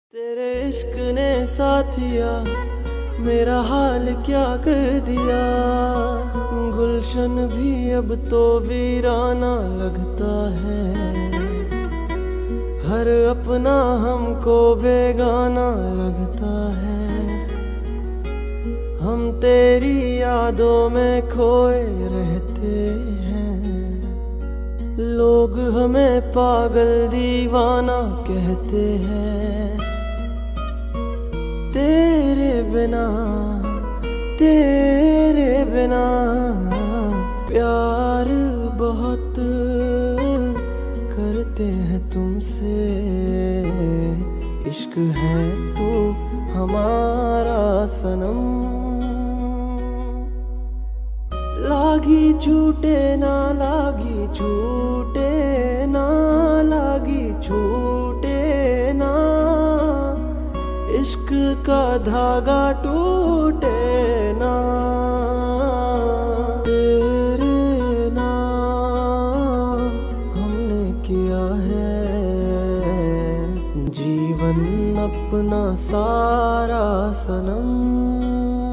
तेरे इश्क ने साथिया मेरा हाल क्या कर दिया। गुलशन भी अब तो वीराना लगता है। हर अपना हमको बेगाना लगता है। हम तेरी यादों में खोए रहते हैं। लोग हमें पागल दीवाना कहते हैं। तेरे बिना प्यार बहुत करते हैं तुमसे। इश्क है तू हमारा सनम। लागी छूटे ना लागी छूटे ना लागी छूटे ना। इश्क का धागा टूटे ना। तेरे नाम हमने किया है जीवन अपना सारा सनम।